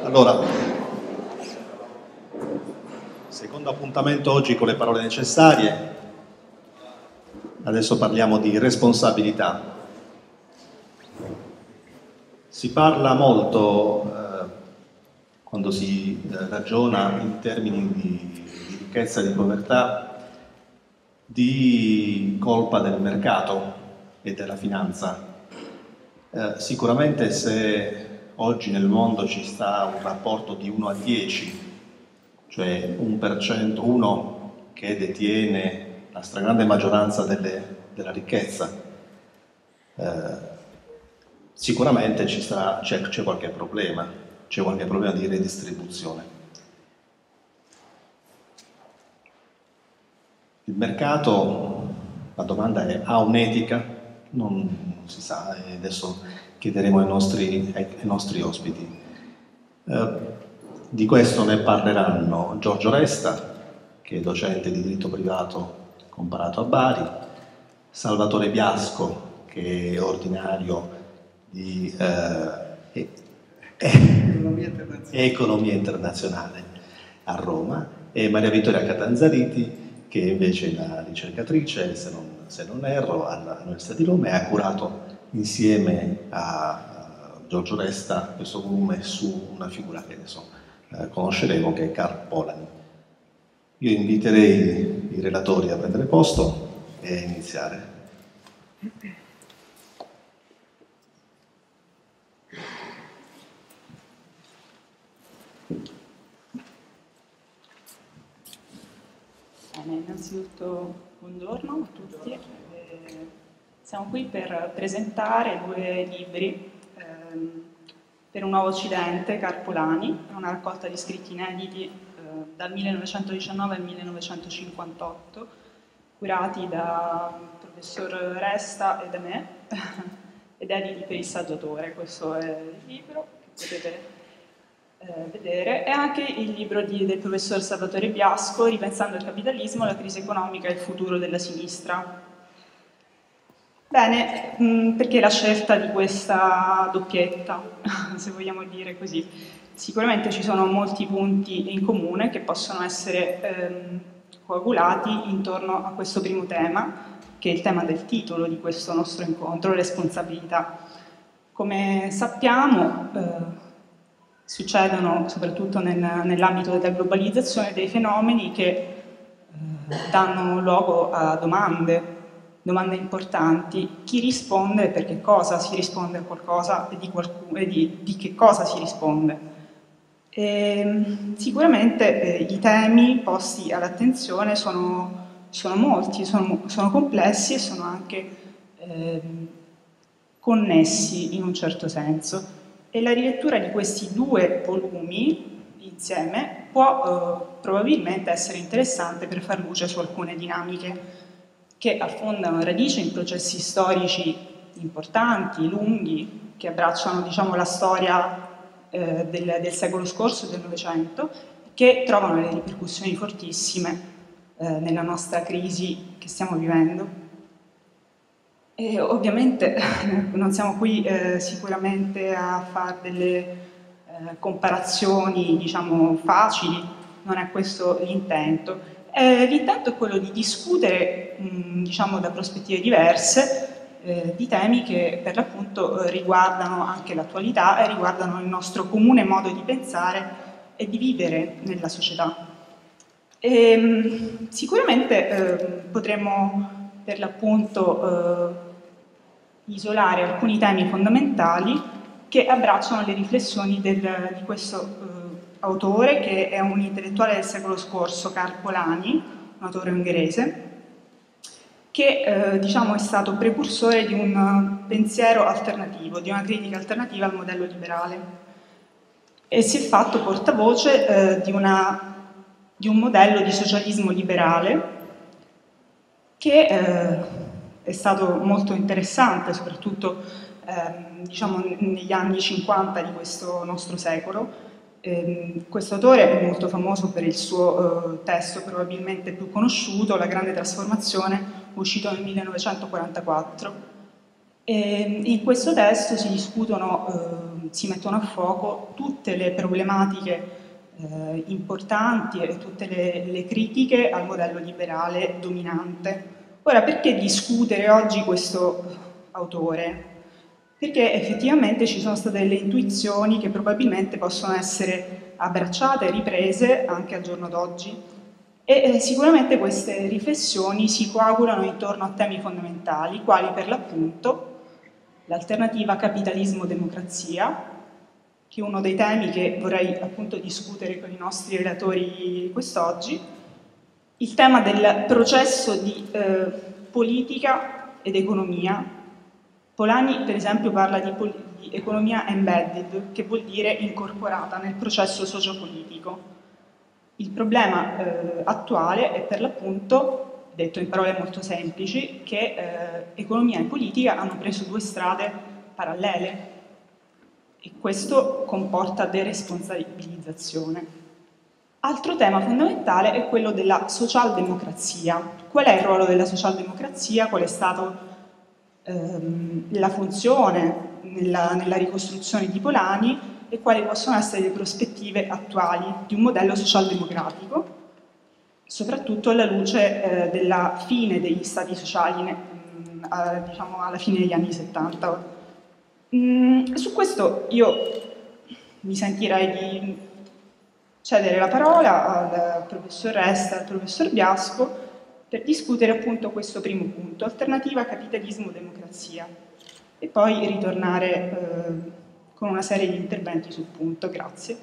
Allora, secondo appuntamento oggi con le parole necessarie, adesso parliamo di responsabilità. Si parla molto, quando si ragiona in termini di ricchezza e di povertà, di colpa del mercato e della finanza. Sicuramente se oggi nel mondo ci sta un rapporto di 1 a 10, cioè 1%, uno che detiene la stragrande maggioranza della ricchezza, sicuramente c'è qualche problema di redistribuzione. Il mercato, la domanda è, ha un'etica? Non si sa, e adesso chiederemo ai nostri ospiti. Di questo ne parleranno Giorgio Resta, che è docente di diritto privato comparato a Bari, Salvatore Biasco, che è ordinario di economia internazionale a Roma, e Maria Vittoria Catanzariti, che invece è la ricercatrice, se non erro, all'Università di Roma, e ha curato insieme a Giorgio Resta questo volume su una figura che adesso conosceremo, che è Karl Polanyi. Io inviterei i relatori a prendere posto e a iniziare. Bene, innanzitutto buongiorno a tutti. Siamo qui per presentare 2 libri per un nuovo occidente, Karl Polanyi, una raccolta di scritti inediti dal 1919 al 1958, curati da professor Resta e da me, ed editi per il Saggiatore. Questo è il libro che potete vedere, e anche il libro del professor Salvatore Biasco, Ripensando il capitalismo, la crisi economica e il futuro della sinistra. Bene, perché la scelta di questa doppietta, se vogliamo dire così? Sicuramente ci sono molti punti in comune che possono essere coagulati intorno a questo primo tema, che è il tema del titolo di questo nostro incontro, responsabilità. Come sappiamo, succedono soprattutto nell'ambito della globalizzazione dei fenomeni che danno luogo a domande importanti. Chi risponde e per che cosa si risponde a qualcosa e di che cosa si risponde. Sicuramente i temi posti all'attenzione sono molti, sono complessi e sono anche connessi in un certo senso. E la rilettura di questi 2 volumi insieme può probabilmente essere interessante per far luce su alcune dinamiche che affondano radice in processi storici importanti, lunghi, che abbracciano, diciamo, la storia del secolo scorso, del Novecento, che trovano delle ripercussioni fortissime nella nostra crisi che stiamo vivendo. E ovviamente non siamo qui sicuramente a fare delle comparazioni, diciamo, facili, non è questo l'intento. L'intento è quello di discutere, diciamo, da prospettive diverse di temi che per l'appunto riguardano anche l'attualità e riguardano il nostro comune modo di pensare e di vivere nella società. Sicuramente potremmo per l'appunto isolare alcuni temi fondamentali che abbracciano le riflessioni di questo autore, che è un intellettuale del secolo scorso, Karl Polanyi, un autore ungherese, che diciamo è stato precursore di un pensiero alternativo, di una critica alternativa al modello liberale, e si è fatto portavoce di un modello di socialismo liberale che è stato molto interessante, soprattutto diciamo, negli anni 50 di questo nostro secolo. Questo autore è molto famoso per il suo testo probabilmente più conosciuto, La grande trasformazione, uscito nel 1944. E in questo testo si discutono, si mettono a fuoco tutte le problematiche importanti e tutte le critiche al modello liberale dominante. Ora, perché discutere oggi questo autore? Perché effettivamente ci sono state delle intuizioni che probabilmente possono essere abbracciate e riprese anche al giorno d'oggi. E sicuramente queste riflessioni si coagulano intorno a temi fondamentali, quali per l'appunto l'alternativa capitalismo-democrazia, che è uno dei temi che vorrei appunto discutere con i nostri relatori quest'oggi, il tema del processo di politica ed economia. Polani, per esempio, parla di economia embedded, che vuol dire incorporata nel processo sociopolitico. Il problema attuale è per l'appunto, detto in parole molto semplici, che economia e politica hanno preso due strade parallele e questo comporta deresponsabilizzazione. Altro tema fondamentale è quello della socialdemocrazia. Qual è il ruolo della socialdemocrazia? Qual è stata la funzione nella ricostruzione di Polani e quali possono essere le prospettive attuali di un modello socialdemocratico, soprattutto alla luce della fine degli stati sociali, diciamo alla fine degli anni 70. Su questo io mi sentirei di cedere la parola al professor Resta e al professor Biasco per discutere appunto questo primo punto, alternativa capitalismo-democrazia, e poi ritornare con una serie di interventi sul punto. Grazie.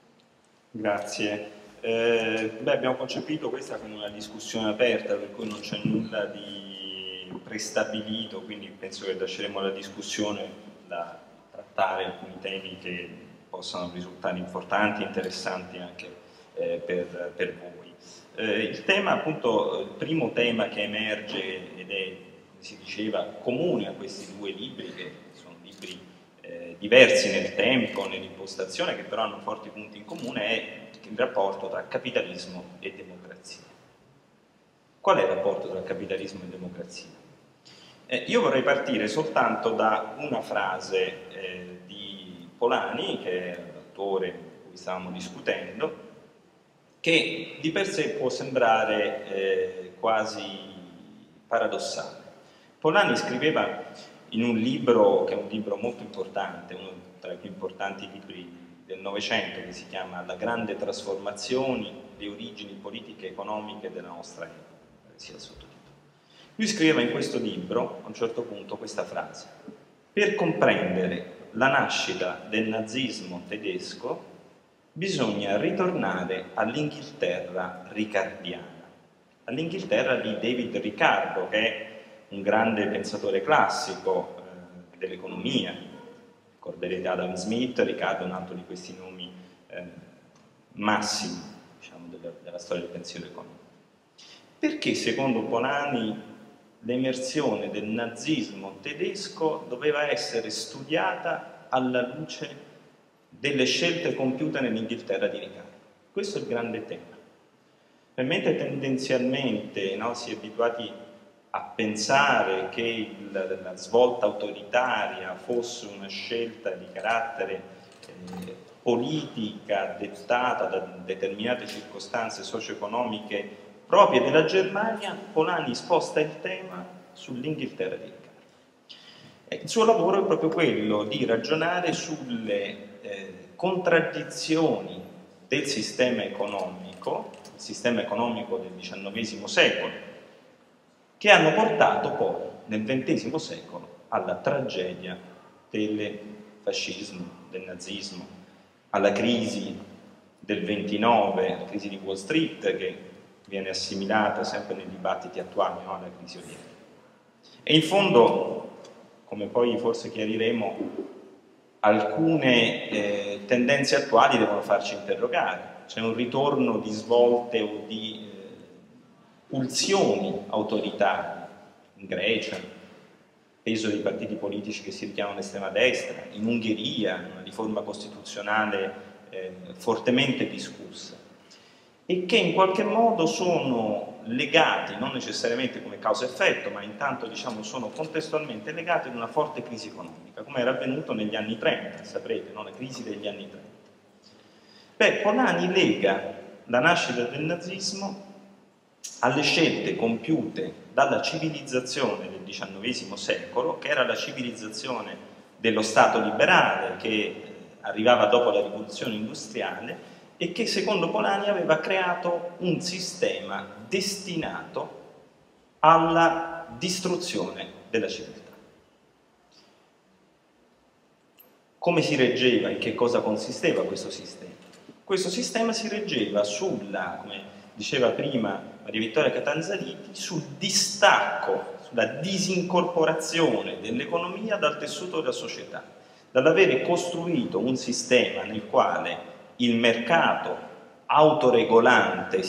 Grazie. Abbiamo concepito questa come una discussione aperta, per cui non c'è nulla di prestabilito, quindi penso che lasceremo alla discussione da trattare alcuni temi che possano risultare importanti e interessanti anche per voi. Il tema, appunto, il primo tema che emerge ed è, come si diceva, comune a questi due libri, che sono libri diversi nel tempo, nell'impostazione, che però hanno forti punti in comune, è il rapporto tra capitalismo e democrazia. Qual è il rapporto tra capitalismo e democrazia? Io vorrei partire soltanto da una frase di Polani, che è l'autore di cui stavamo discutendo, che di per sé può sembrare quasi paradossale. Polani scriveva in un libro che è un libro molto importante, uno tra i più importanti libri del Novecento, che si chiama La grande trasformazione, le origini politiche e economiche della nostra epoca, sia il sottotitolo. Lui scriveva in questo libro, a un certo punto, questa frase: per comprendere la nascita del nazismo tedesco bisogna ritornare all'Inghilterra ricardiana, all'Inghilterra di David Ricardo, che è un grande pensatore classico dell'economia. Ricorderete Adam Smith, Ricardo è un altro di questi nomi massimi, diciamo, della storia del pensiero economico. Perché, secondo Polani, l'emersione del nazismo tedesco doveva essere studiata alla luce delle scelte compiute nell'Inghilterra di Ricardo? Questo è il grande tema. Mentre tendenzialmente si è abituati a pensare che la svolta autoritaria fosse una scelta di carattere politica dettata da determinate circostanze socio-economiche proprie della Germania, Polani sposta il tema sull'Inghilterra di Ricardo. Il suo lavoro è proprio quello di ragionare sulle contraddizioni del sistema economico, il sistema economico del XIX secolo, che hanno portato poi nel XX secolo alla tragedia del fascismo, del nazismo, alla crisi del 29, la crisi di Wall Street, che viene assimilata sempre nei dibattiti attuali alla crisi odierna. E in fondo, come poi forse chiariremo, alcune tendenze attuali devono farci interrogare. C'è un ritorno di svolte o di pulsioni autoritarie in Grecia, peso dei partiti politici che si richiamano all'estrema destra, in Ungheria, una riforma costituzionale fortemente discussa. e che in qualche modo sono legati, non necessariamente come causa-effetto, ma intanto diciamo sono contestualmente legati ad una forte crisi economica, come era avvenuto negli anni 30, saprete, no? La crisi degli anni 30. Beh, Polanyi lega la nascita del nazismo alle scelte compiute dalla civilizzazione del XIX secolo, che era la civilizzazione dello Stato liberale che arrivava dopo la rivoluzione industriale e che secondo Polanyi aveva creato un sistema destinato alla distruzione della civiltà. Come si reggeva, in che cosa consisteva questo sistema? Questo sistema si reggeva sulla, come diceva prima Maria Vittoria Catanzariti, sul distacco, sulla disincorporazione dell'economia dal tessuto della società, dall'avere costruito un sistema nel quale il mercato autoregolante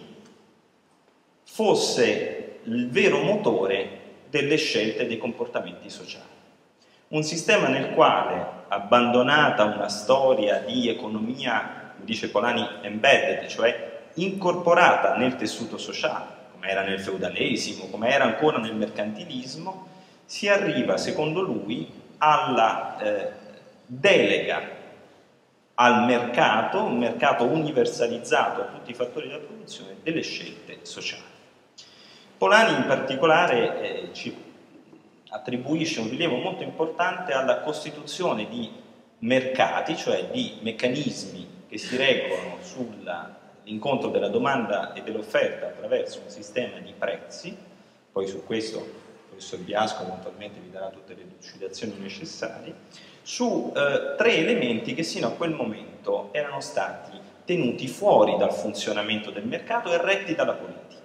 fosse il vero motore delle scelte e dei comportamenti sociali. Un sistema nel quale, abbandonata una storia di economia, dice Polanyi, embedded, cioè incorporata nel tessuto sociale, come era nel feudalesimo, come era ancora nel mercantilismo, si arriva, secondo lui, alla delega al mercato, un mercato universalizzato a tutti i fattori della produzione, delle scelte sociali. Polanyi in particolare ci attribuisce un rilievo molto importante alla costituzione di mercati, cioè di meccanismi che si reggono sull'incontro della domanda e dell'offerta attraverso un sistema di prezzi. Poi su questo il professor Biasco eventualmente vi darà tutte le delucidazioni necessarie, su tre elementi che sino a quel momento erano stati tenuti fuori dal funzionamento del mercato e retti dalla politica.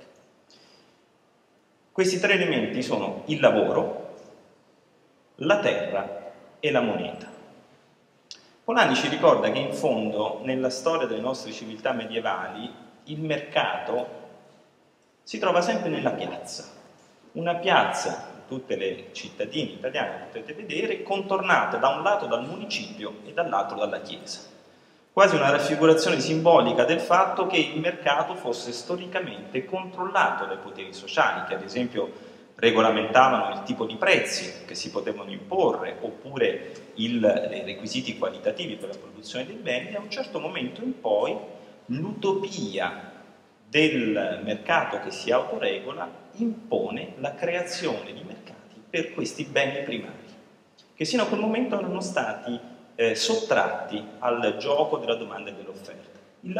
Questi tre elementi sono il lavoro, la terra e la moneta. Polanyi ci ricorda che in fondo nella storia delle nostre civiltà medievali il mercato si trova sempre nella piazza, una piazza, tutte le cittadine italiane potete vedere, contornate da un lato dal municipio e dall'altro dalla chiesa. Quasi una raffigurazione simbolica del fatto che il mercato fosse storicamente controllato dai poteri sociali, che ad esempio regolamentavano il tipo di prezzi che si potevano imporre, oppure i requisiti qualitativi per la produzione dei beni. Da un certo momento in poi l'utopia del mercato che si autoregola impone la creazione di mercati per questi beni primari, che sino a quel momento erano stati sottratti al gioco della domanda e dell'offerta. Il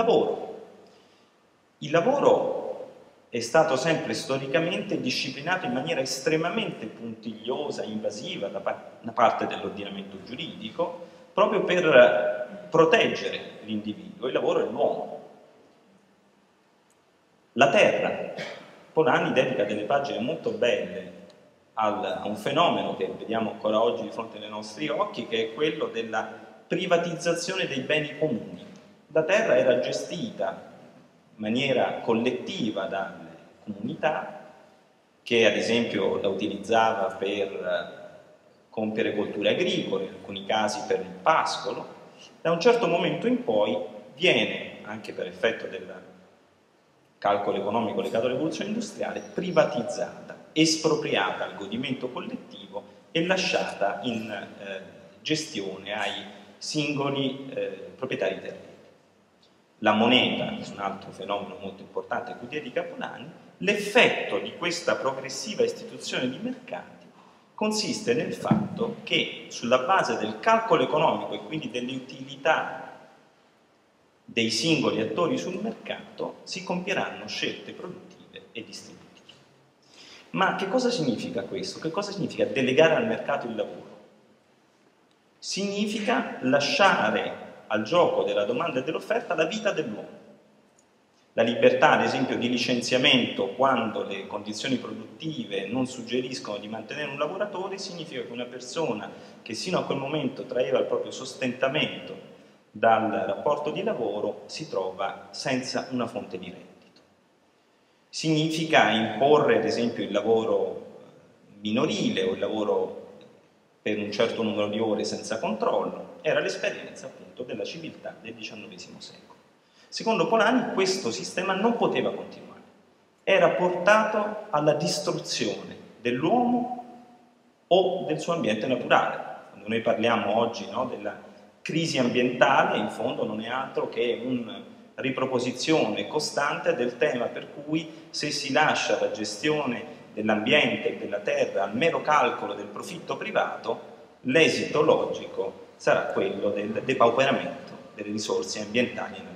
lavoro è stato sempre storicamente disciplinato in maniera estremamente puntigliosa, invasiva da parte dell'ordinamento giuridico, proprio per proteggere l'individuo. Il lavoro è l'uomo. La terra. Polanyi dedica delle pagine molto belle a un fenomeno che vediamo ancora oggi di fronte ai nostri occhi, che è quello della privatizzazione dei beni comuni. La terra era gestita in maniera collettiva dalle comunità, che ad esempio la utilizzava per compiere colture agricole, in alcuni casi per il pascolo. Da un certo momento in poi viene, anche per effetto del calcolo economico legato alla rivoluzione industriale, privatizzata, espropriata al godimento collettivo e lasciata in gestione ai singoli proprietari terreni. La moneta è un altro fenomeno molto importante a cui dedica Polanyi. L'effetto di questa progressiva istituzione di mercati consiste nel fatto che sulla base del calcolo economico e quindi delle utilità dei singoli attori sul mercato si compieranno scelte produttive e distributive. Ma che cosa significa questo? Che cosa significa delegare al mercato il lavoro? Significa lasciare al gioco della domanda e dell'offerta la vita dell'uomo. La libertà, ad esempio, di licenziamento quando le condizioni produttive non suggeriscono di mantenere un lavoratore, significa che una persona che sino a quel momento traeva il proprio sostentamento dal rapporto di lavoro si trova senza una fonte di reddito. Significa imporre, ad esempio, il lavoro minorile o il lavoro per un certo numero di ore senza controllo. Era l'esperienza appunto della civiltà del XIX secolo. Secondo Polanyi questo sistema non poteva continuare, era portato alla distruzione dell'uomo o del suo ambiente naturale. Quando noi parliamo oggi, no, della crisi ambientale, in fondo non è altro che una riproposizione costante del tema per cui se si lascia la gestione dell'ambiente e della terra al mero calcolo del profitto privato, l'esito logico sarà quello del depauperamento delle risorse ambientali e naturali.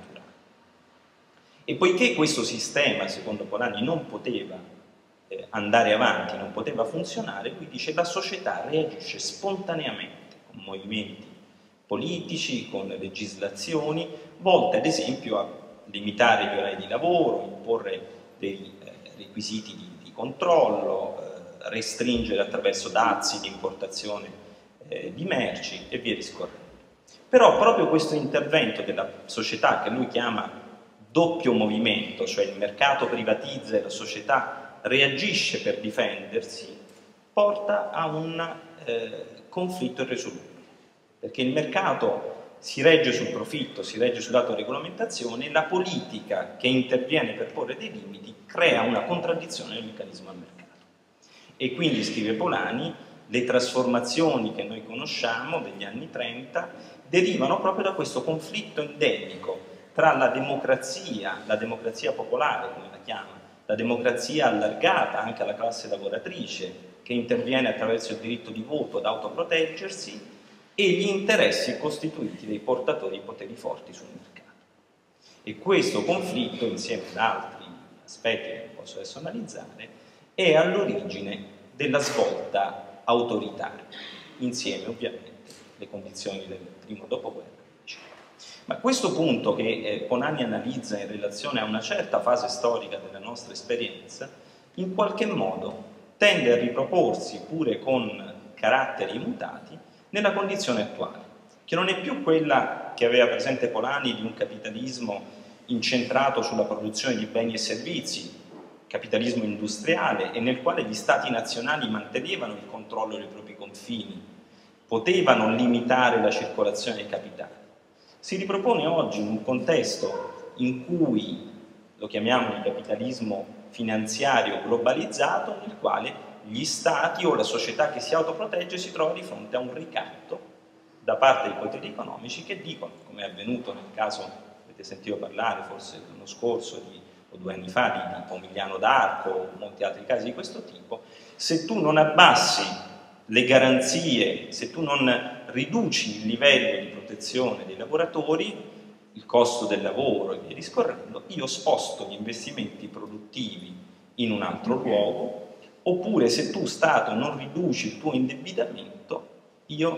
E poiché questo sistema, secondo Polanyi, non poteva andare avanti, non poteva funzionare, lui dice la società reagisce spontaneamente con movimenti politici, con legislazioni, volte ad esempio a limitare gli orari di lavoro, imporre dei requisiti di controllo, restringere attraverso dazi l'importazione di merci e via discorrendo. Però proprio questo intervento della società, che lui chiama doppio movimento, cioè il mercato privatizza e la società reagisce per difendersi, porta a un conflitto irresolubile, perché il mercato si regge sul profitto, si regge sull'autoregolamentazione, e la politica che interviene per porre dei limiti crea una contraddizione nel meccanismo del mercato. E quindi, scrive Polanyi, le trasformazioni che noi conosciamo degli anni 30 derivano proprio da questo conflitto endemico tra la democrazia popolare, come la chiama, la democrazia allargata anche alla classe lavoratrice, che interviene attraverso il diritto di voto ad autoproteggersi, e gli interessi costituiti dai portatori di poteri forti sul mercato. E questo conflitto, insieme ad altri aspetti che non posso adesso analizzare, è all'origine della svolta autoritaria, insieme ovviamente alle condizioni del primo dopoguerra. Ma questo punto che Polanyi analizza in relazione a una certa fase storica della nostra esperienza, in qualche modo tende a riproporsi, pure con caratteri mutati, nella condizione attuale, che non è più quella che aveva presente Polanyi di un capitalismo incentrato sulla produzione di beni e servizi, capitalismo industriale, e nel quale gli stati nazionali mantenevano il controllo dei propri confini, potevano limitare la circolazione dei capitali. Si ripropone oggi in un contesto in cui lo chiamiamo il capitalismo finanziario globalizzato, nel quale gli stati o la società che si autoprotegge si trova di fronte a un ricatto da parte dei poteri economici che dicono, come è avvenuto nel caso, avete sentito parlare forse l'anno scorso o 2 anni fa di Pomigliano d'Arco o molti altri casi di questo tipo, se tu non abbassi le garanzie, se tu non riduci il livello di protezione dei lavoratori, il costo del lavoro e via discorrendo, io sposto gli investimenti produttivi in un altro luogo, oppure se tu Stato non riduci il tuo indebitamento, io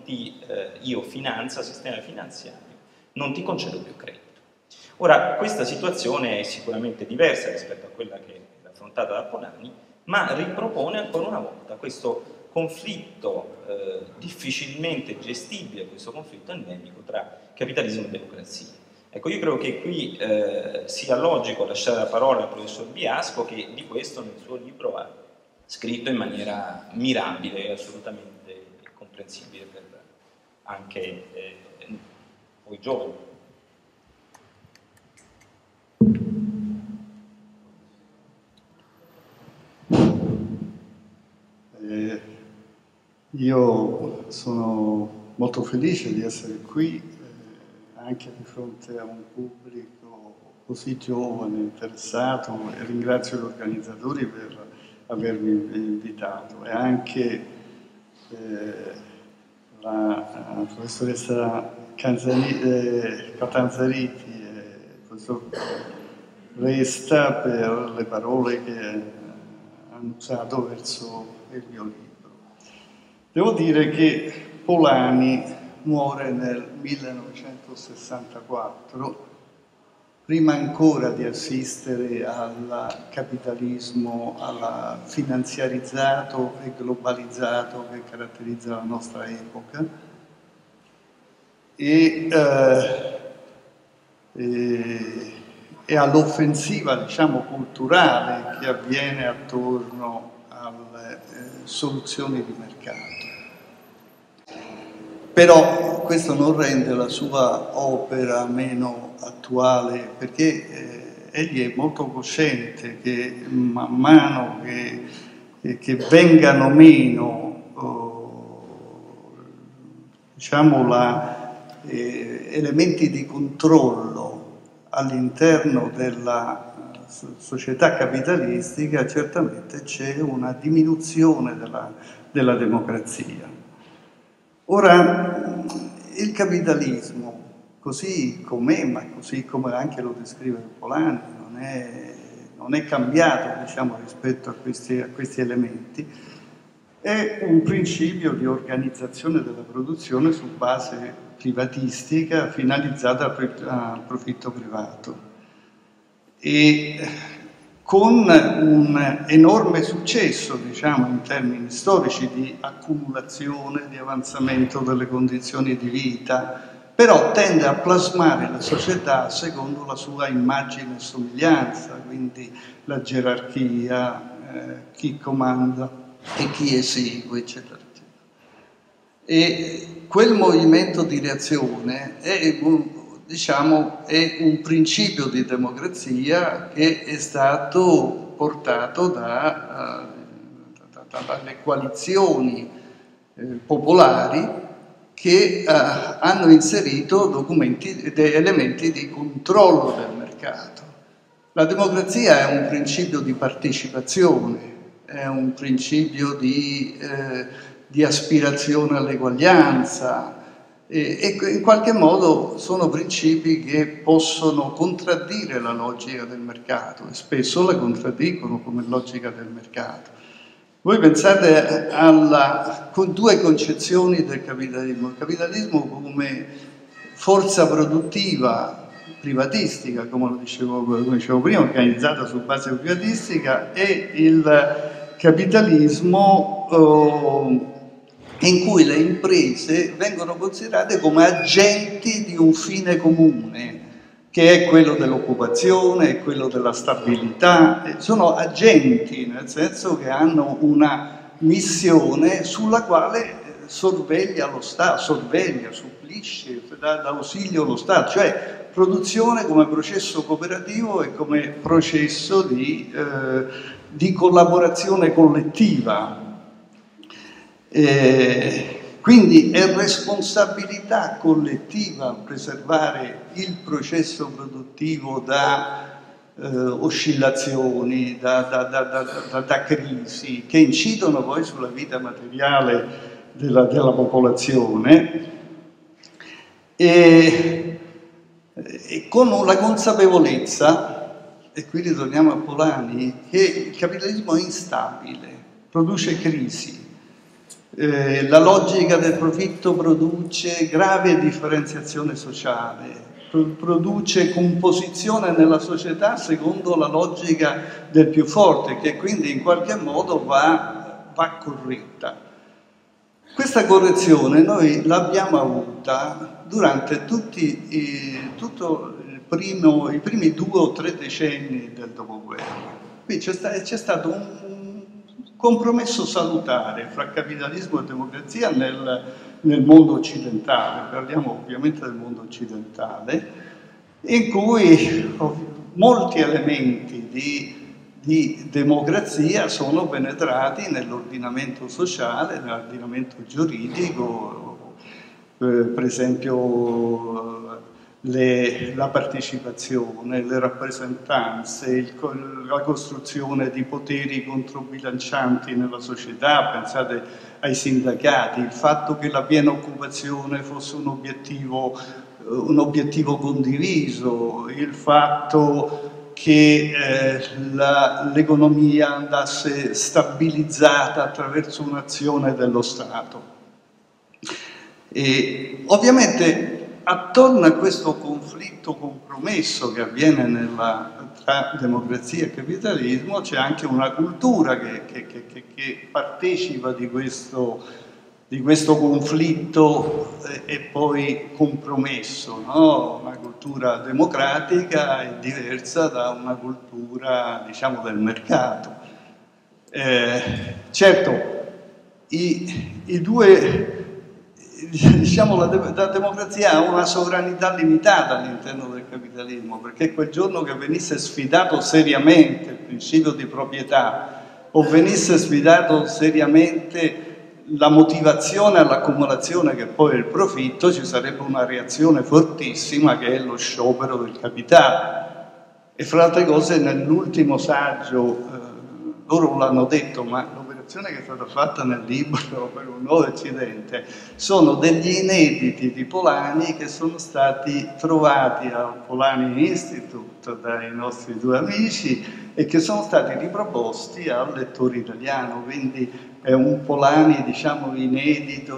finanza, sistema finanziario, non ti concedo più credito. Ora, questa situazione è sicuramente diversa rispetto a quella che era affrontata da Polanyi, ma ripropone ancora una volta questo conflitto difficilmente gestibile, questo conflitto endemico tra capitalismo e democrazia. Ecco, io credo che qui sia logico lasciare la parola al professor Biasco, che di questo nel suo libro ha scritto in maniera mirabile e assolutamente comprensibile per anche voi giovani. Io sono molto felice di essere qui, anche di fronte a un pubblico così giovane, interessato, e ringrazio gli organizzatori per avermi invitato, e anche la professoressa Catanzariti e il professor Resta per le parole che hanno usato verso il mio libro. Devo dire che Polanyi muore nel 1964, prima ancora di assistere al capitalismo, al finanziarizzato e globalizzato che caratterizza la nostra epoca, e all'offensiva, diciamo, culturale che avviene attorno alle soluzioni di mercato. Però questo non rende la sua opera meno attuale, perché egli è molto cosciente che man mano che vengano meno diciamo elementi di controllo all'interno della società capitalistica, certamente c'è una diminuzione della democrazia. Ora, il capitalismo, così com'è, ma così come anche lo descrive Polanyi, non è cambiato, diciamo, rispetto a questi elementi, è un principio di organizzazione della produzione su base privatistica finalizzata al profitto privato. E con un enorme successo, diciamo, in termini storici di accumulazione, di avanzamento delle condizioni di vita, però tende a plasmare la società secondo la sua immagine e somiglianza, quindi la gerarchia, chi comanda e chi esegue, eccetera, eccetera. E quel movimento di reazione è un principio di democrazia che è stato portato dalle coalizioni popolari che hanno inserito elementi di controllo del mercato. La democrazia è un principio di partecipazione, è un principio di aspirazione all'eguaglianza, e in qualche modo sono principi che possono contraddire la logica del mercato e spesso la contraddicono come logica del mercato. Voi pensate con due concezioni del capitalismo: il capitalismo come forza produttiva privatistica, come dicevo prima, organizzata su base privatistica, e il capitalismo in cui le imprese vengono considerate come agenti di un fine comune, che è quello dell'occupazione, è quello della stabilità. Sono agenti, nel senso che hanno una missione sulla quale sorveglia lo Stato, supplisce, dà ausilio lo Stato, cioè produzione come processo cooperativo e come processo di collaborazione collettiva. Quindi è responsabilità collettiva preservare il processo produttivo da oscillazioni, da crisi che incidono poi sulla vita materiale della popolazione, e con la consapevolezza, e qui ritorniamo a Polanyi, che il capitalismo è instabile, produce crisi. La logica del profitto produce grave differenziazione sociale, produce composizione nella società secondo la logica del più forte, che quindi in qualche modo va corretta. Questa correzione noi l'abbiamo avuta durante i primi 2 o 3 decenni del dopoguerra. Qui c'è stato un compromesso salutare fra capitalismo e democrazia nel mondo occidentale, parliamo ovviamente del mondo occidentale, in cui molti elementi di democrazia sono penetrati nell'ordinamento sociale, nell'ordinamento giuridico, per esempio la partecipazione, le rappresentanze, la costruzione di poteri controbilancianti nella società. Pensate ai sindacati, il fatto che la piena occupazione fosse un obiettivo condiviso, il fatto che l'economia andasse stabilizzata attraverso un'azione dello Stato. E ovviamente attorno a questo conflitto compromesso che avviene tra democrazia e capitalismo c'è anche una cultura che partecipa di questo conflitto e poi compromesso, no? Una cultura democratica è diversa da una cultura, diciamo, del mercato. Certo, i due diciamo, la democrazia ha una sovranità limitata all'interno del capitalismo, perché quel giorno che venisse sfidato seriamente il principio di proprietà o venisse sfidato seriamente la motivazione all'accumulazione, che poi è il profitto, ci sarebbe una reazione fortissima che è lo sciopero del capitale. E fra altre cose nell'ultimo saggio loro l'hanno detto, ma l'operazione che è stata fatta nel libro per un nuovo Occidente sono degli inediti di Polanyi che sono stati trovati al Polanyi Institute dai nostri due amici e che sono stati riproposti al lettore italiano, quindi è un Polanyi, diciamo, inedito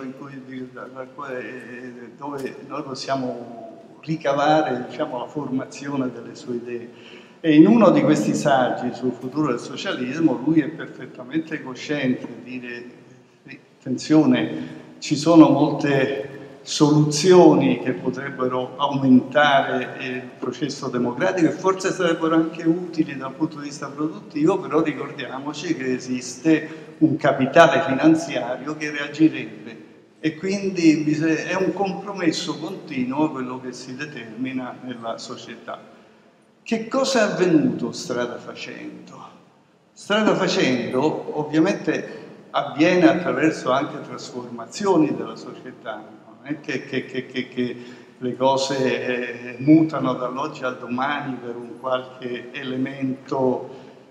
dove noi possiamo ricavare, diciamo, la formazione delle sue idee. E in uno di questi saggi sul futuro del socialismo lui è perfettamente cosciente di dire, attenzione, ci sono molte soluzioni che potrebbero aumentare il processo democratico e forse sarebbero anche utili dal punto di vista produttivo, però ricordiamoci che esiste un capitale finanziario che reagirebbe e quindi è un compromesso continuo quello che si determina nella società. Che cosa è avvenuto strada facendo? Strada facendo ovviamente avviene attraverso anche trasformazioni della società, non è che le cose mutano dall'oggi al domani per un qualche elemento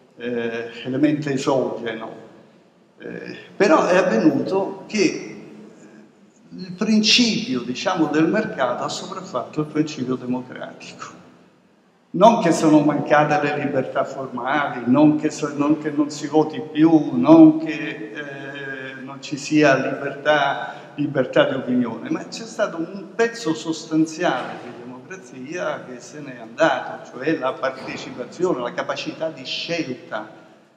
esogeno, però è avvenuto che il principio, diciamo, del mercato ha sopraffatto il principio democratico. Non che sono mancate le libertà formali, non che non si voti più, non che non ci sia libertà di opinione, ma c'è stato un pezzo sostanziale di democrazia che se n'è andato, cioè la partecipazione, la capacità di scelta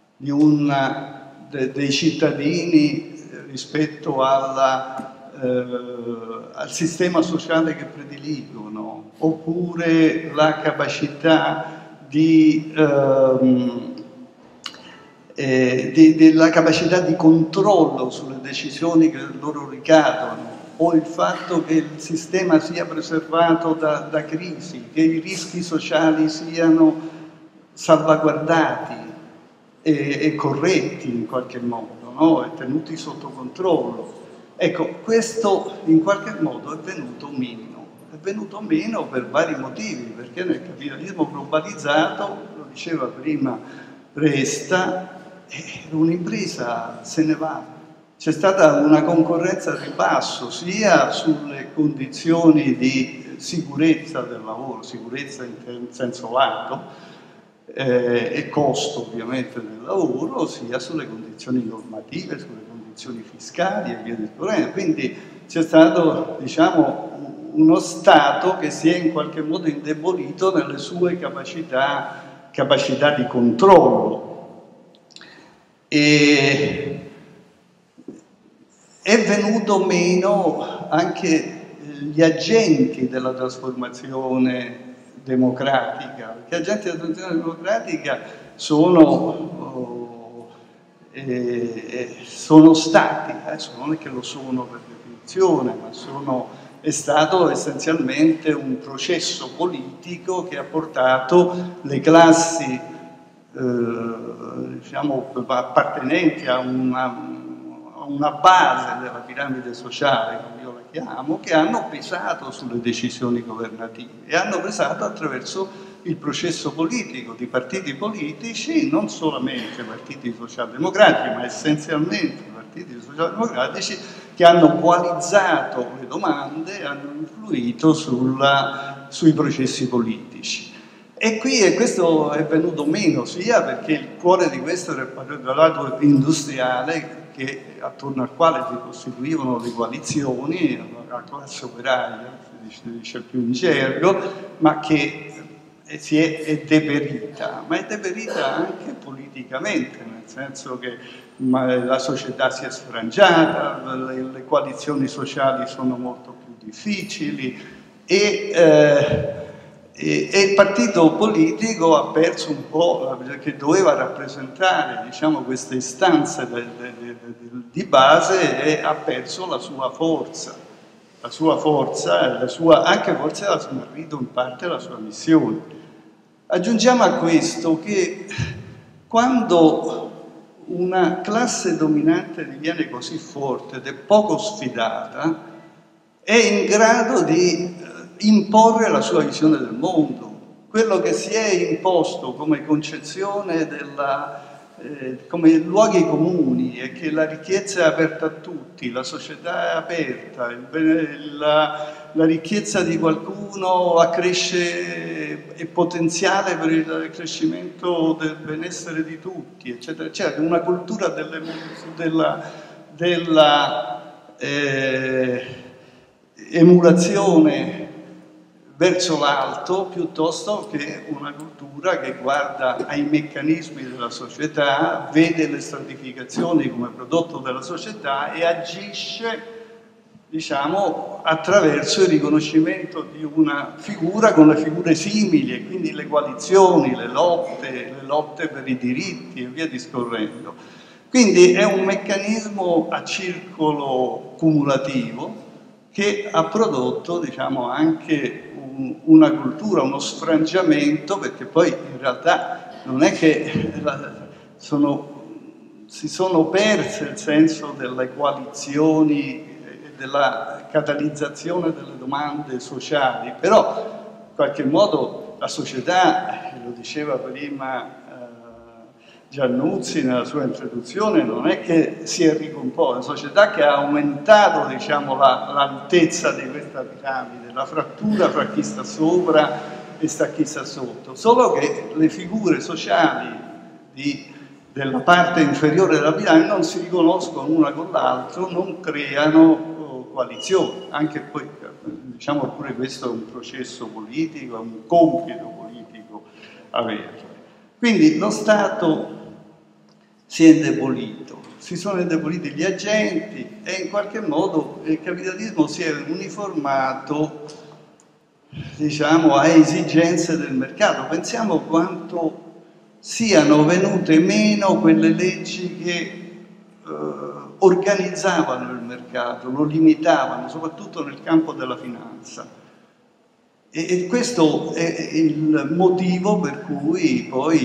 dei cittadini rispetto al sistema sociale che prediligono, oppure la capacità la capacità di controllo sulle decisioni che loro ricadono, o il fatto che il sistema sia preservato da crisi, che i rischi sociali siano salvaguardati e corretti in qualche modo, no? E tenuti sotto controllo. Ecco, questo in qualche modo è venuto meno per vari motivi, perché nel capitalismo globalizzato, lo diceva prima Presta, un'impresa se ne va. C'è stata una concorrenza al ribasso, sia sulle condizioni di sicurezza del lavoro, sicurezza in senso lato, e costo ovviamente del lavoro, sia sulle condizioni normative, sulle condizioni fiscali e via discorrendo. Quindi c'è stato, diciamo, uno Stato che si è in qualche modo indebolito nelle sue capacità di controllo. E è venuto meno anche gli agenti della trasformazione democratica, perché agenti della trasformazione democratica sono stati, adesso non è che lo sono per definizione, ma è stato essenzialmente un processo politico che ha portato le classi diciamo appartenenti a una base della piramide sociale, come io la chiamo, che hanno pesato sulle decisioni governative e hanno pesato attraverso il processo politico di partiti politici, non solamente partiti socialdemocratici, ma essenzialmente partiti socialdemocratici che hanno coalizzato le domande e hanno influito sui processi politici. E questo è venuto meno, sia perché il cuore di questo era il partenariato industriale, attorno al quale si costituivano le coalizioni, la classe operaia, si dice più in gergo, ma che è deperita, ma è deperita anche politicamente, nel senso che la società si è sfrangiata, le coalizioni sociali sono molto più difficili e il partito politico ha perso un po', perché doveva rappresentare, diciamo, queste istanze di base, e ha perso la sua forza. la sua forza, anche forse la sua marito in parte la sua missione. Aggiungiamo a questo che quando una classe dominante diviene così forte ed è poco sfidata, è in grado di imporre la sua visione del mondo. Quello che si è imposto come concezione come luoghi comuni è che la ricchezza è aperta a tutti, la società è aperta, la ricchezza di qualcuno accresce, è potenziale per il crescimento del benessere di tutti, eccetera. C'è una cultura emulazione verso l'alto piuttosto che una cultura che guarda ai meccanismi della società, vede le stratificazioni come prodotto della società e agisce, diciamo, attraverso il riconoscimento di una figura con le figure simili, e quindi le coalizioni, le lotte per i diritti e via discorrendo. Quindi è un meccanismo a circolo cumulativo che ha prodotto, diciamo, anche una cultura, uno sfrangiamento, perché poi in realtà non è che si sono perse il senso delle coalizioni e della catalizzazione delle domande sociali, però in qualche modo la società, lo diceva prima Giannuzzi nella sua introduzione, non è che si è ricomposta, è una società che ha aumentato, diciamo, l'altezza di questa piramide, la frattura fra chi sta sopra e chi sta sotto, solo che le figure sociali della parte inferiore della piramide non si riconoscono una con l'altro, non creano coalizioni, anche poi, diciamo, pure questo è un processo politico, è un compito politico averlo. Quindi lo Stato si è indebolito, si sono indeboliti gli agenti e in qualche modo il capitalismo si è uniformato, diciamo, a esigenze del mercato. Pensiamo quanto siano venute meno quelle leggi che organizzavano il mercato, lo limitavano, soprattutto nel campo della finanza. E questo è il motivo per cui poi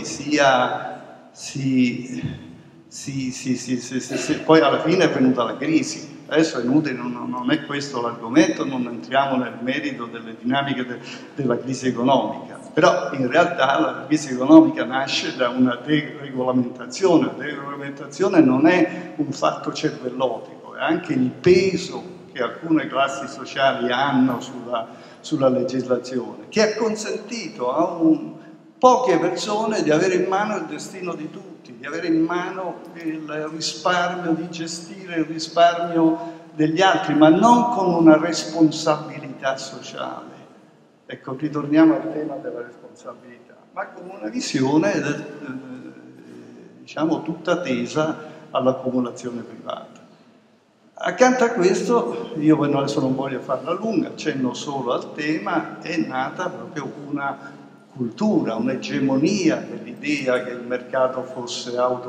poi alla fine è venuta la crisi. Adesso è inutile, non è questo l'argomento, non entriamo nel merito delle dinamiche della crisi economica, però in realtà la crisi economica nasce da una deregolamentazione. La deregolamentazione non è un fatto cervellotico, è anche il peso che alcune classi sociali hanno sulla legislazione, che ha consentito a poche persone di avere in mano il destino di tutti, di avere in mano il risparmio, di gestire il risparmio degli altri, ma non con una responsabilità sociale. Ecco, ritorniamo al tema della responsabilità, ma con una visione, diciamo, tutta tesa all'accumulazione privata. Accanto a questo, io adesso non voglio farla lunga, accenno solo al tema, è nata proprio una cultura, un'egemonia dell'idea che il mercato fosse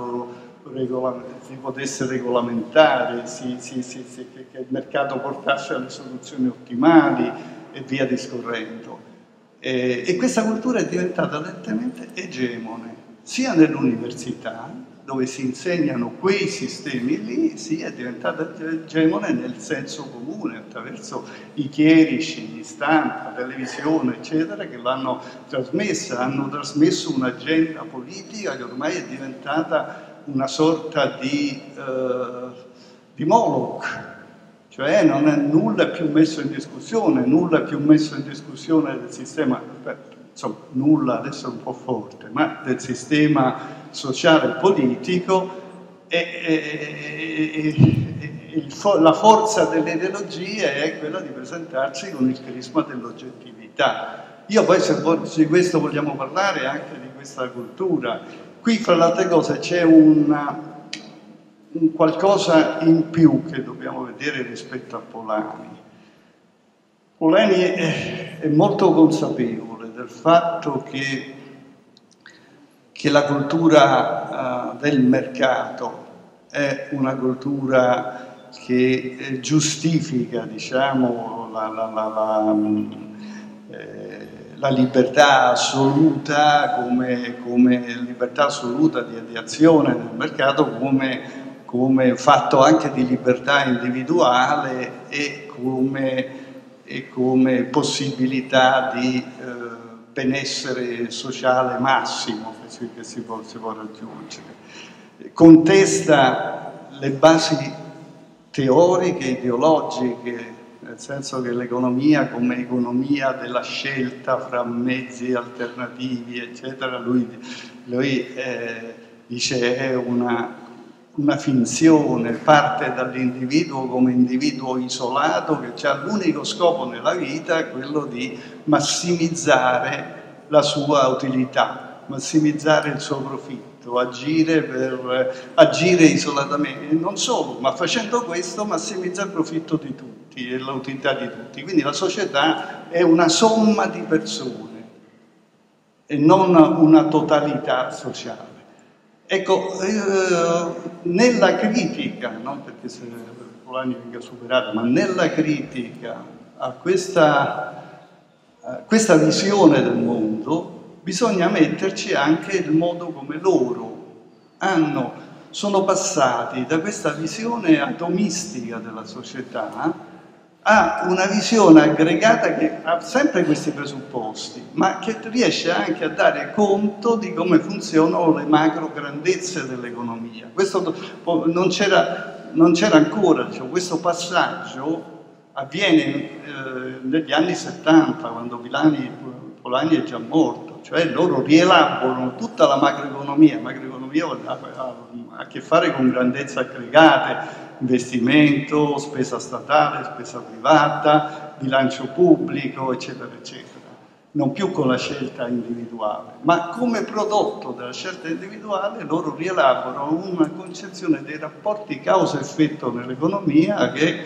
si potesse regolamentare, che il mercato portasse alle soluzioni ottimali e via discorrendo. E questa cultura è diventata lentamente egemone, sia nell'università, dove si insegnano quei sistemi lì, sì, è diventata egemone nel senso comune, attraverso i chierici di stampa, televisione, eccetera, che l'hanno trasmessa, hanno trasmesso un'agenda politica che ormai è diventata una sorta di Moloch, cioè nulla è più messo in discussione, del sistema, insomma, nulla adesso è un po' forte, ma del sistema sociale e politico, la forza delle ideologie è quella di presentarsi con il crisma dell'oggettività. Io poi, se di questo vogliamo parlare, anche di questa cultura, qui fra le altre cose c'è un qualcosa in più che dobbiamo vedere rispetto a Polanyi. Polanyi è molto consapevole del fatto che la cultura del mercato è una cultura che giustifica, diciamo, la libertà assoluta come libertà assoluta di azione nel mercato come fatto anche di libertà individuale e come possibilità di benessere sociale massimo che si può raggiungere. Contesta le basi teoriche, ideologiche, nel senso che l'economia come economia della scelta fra mezzi alternativi, eccetera, lui dice è una finzione, parte dall'individuo come individuo isolato che ha l'unico scopo nella vita, quello di massimizzare la sua utilità, massimizzare il suo profitto, agire isolatamente, non solo, ma facendo questo massimizza il profitto di tutti e l'utilità di tutti. Quindi la società è una somma di persone e non una totalità sociale. Ecco, nella critica, non perché se Polanyi venga superato, ma nella critica a questa visione del mondo bisogna metterci anche il modo come loro sono passati da questa visione atomistica della società a una visione aggregata che ha sempre questi presupposti, ma che riesce anche a dare conto di come funzionano le macro grandezze dell'economia. Questo non c'era ancora, cioè, questo passaggio avviene negli anni 70, quando Polanyi è già morto, cioè loro rielaborano tutta la macroeconomia ha a che fare con grandezze aggregate, investimento, spesa statale, spesa privata, bilancio pubblico, eccetera, eccetera. Non più con la scelta individuale, ma come prodotto della scelta individuale loro rielaborano una concezione dei rapporti causa-effetto nell'economia che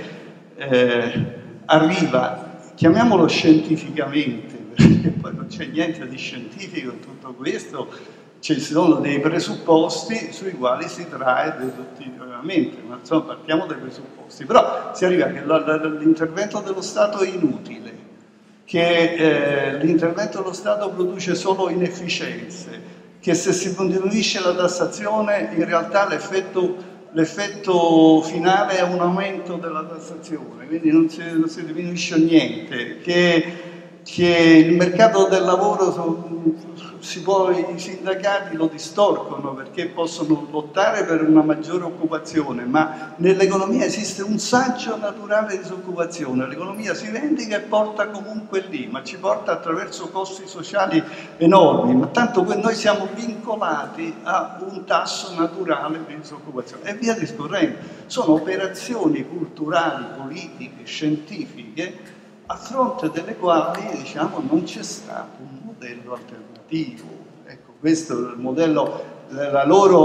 arriva, chiamiamolo scientificamente, perché poi non c'è niente di scientifico in tutto questo, ci sono dei presupposti sui quali si trae deduttivamente, ma insomma partiamo dai presupposti. Però si arriva che l'intervento dello Stato è inutile, che l'intervento dello Stato produce solo inefficienze, che se si diminuisce la tassazione in realtà l'effetto finale è un aumento della tassazione, quindi non si diminuisce niente, che il mercato del lavoro i sindacati lo distorcono perché possono lottare per una maggiore occupazione, ma nell'economia esiste un saggio naturale di disoccupazione, l'economia si vendica e porta comunque lì, ma ci porta attraverso costi sociali enormi, ma tanto noi siamo vincolati a un tasso naturale di disoccupazione e via discorrendo. Sono operazioni culturali, politiche, scientifiche a fronte delle quali, diciamo, non c'è stato un modello alternativo. Ecco, questo è il modello, il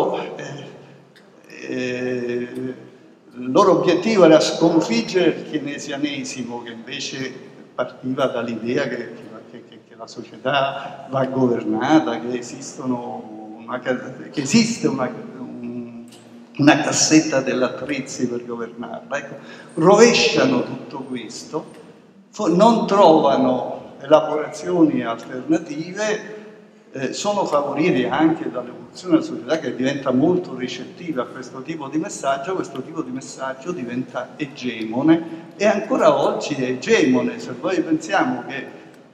loro obiettivo era sconfiggere il keynesianesimo, che invece partiva dall'idea che la società va governata, che esiste una cassetta dell'attrezzi per governarla. Ecco, rovesciano tutto questo, non trovano elaborazioni alternative, sono favoriti anche dall'evoluzione della società che diventa molto ricettiva a questo tipo di messaggio diventa egemone e ancora oggi è egemone. Se noi pensiamo che,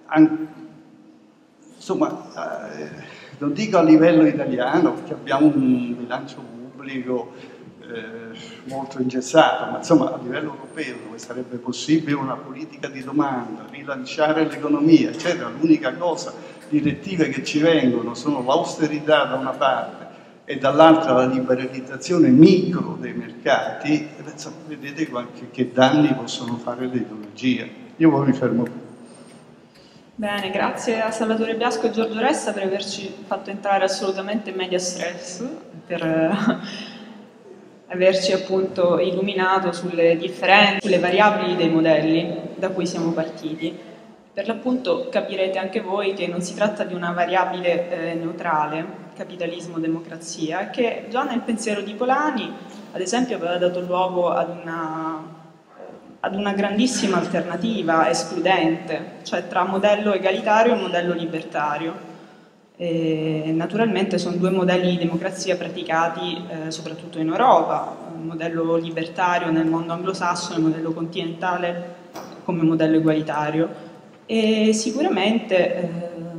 insomma, non dico a livello italiano perché abbiamo un bilancio pubblico molto ingessato, ma insomma a livello europeo dove sarebbe possibile una politica di domanda, rilanciare l'economia, eccetera, l'unica cosa, direttive che ci vengono sono l'austerità da una parte e dall'altra la liberalizzazione micro dei mercati, insomma, vedete che danni possono fare le ideologie. Io poi mi fermo qui. Bene, grazie a Salvatore Biasco e Giorgio Ressa per averci fatto entrare assolutamente in media stress, per averci appunto illuminato sulle differenze, sulle variabili dei modelli da cui siamo partiti. Per l'appunto capirete anche voi che non si tratta di una variabile neutrale, capitalismo-democrazia, che già nel pensiero di Polanyi, ad esempio, aveva dato luogo ad una ad una grandissima alternativa escludente, cioè tra modello egalitario e modello libertario. E naturalmente sono due modelli di democrazia praticati soprattutto in Europa, il modello libertario nel mondo anglosassone, il modello continentale come modello egualitario. E sicuramente